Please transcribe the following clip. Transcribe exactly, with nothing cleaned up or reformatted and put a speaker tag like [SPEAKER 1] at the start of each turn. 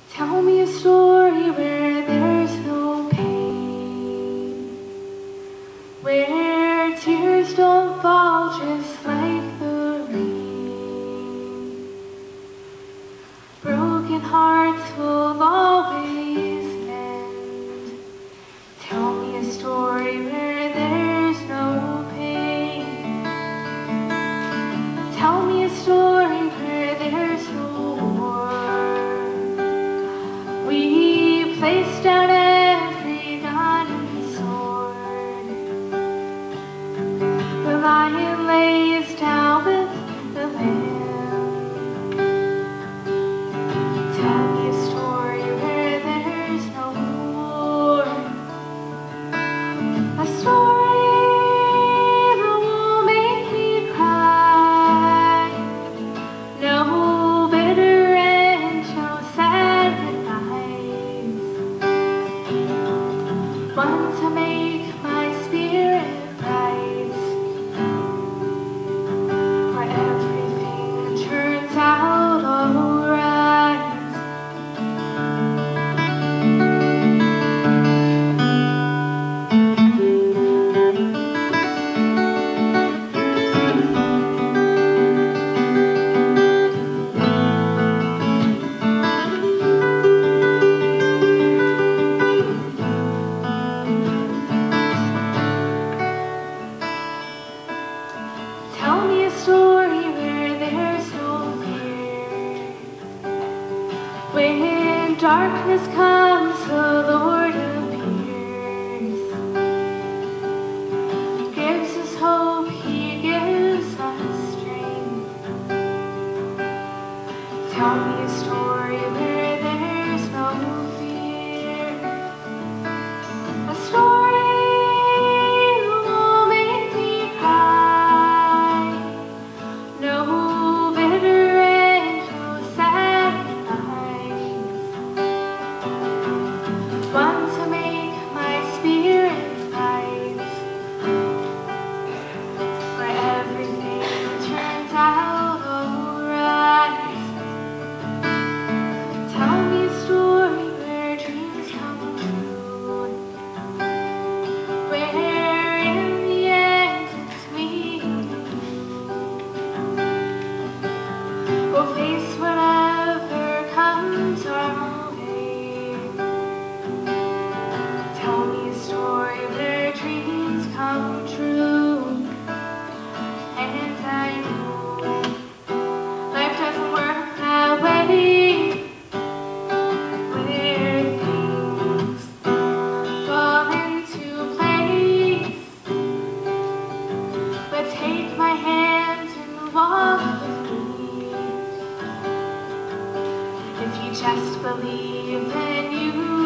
[SPEAKER 1] Tell me a story where there's no pain, where tears don't fall just like the rain. Broken hearts will always mend. Tell me a story where there's no pain. Tell me a story where there's no war. We place down every gun and sword. The lion lays down with the lamb. Tell me a story where there's no war. A story that will make me cry. No bitter and no sad goodbyes. One to make my spirit rise, where everything turns out alright. Tell me a story where there's no fear. When darkness comes, the Lord appears. Gives us hope, He gives us strength. Tell me a story where there's no fear. A story that will make me cry. No bitter and no sad goodbyes. One to make my spirit rise, where everything turns out alright. Tell me a story where dreams come true, where in the end it's me and you. We'll face whatever comes our way. Tell me a story where dreams come true. And I know life doesn't work that way, where things fall into place. But take my hand and walk with me. If you just believe, then you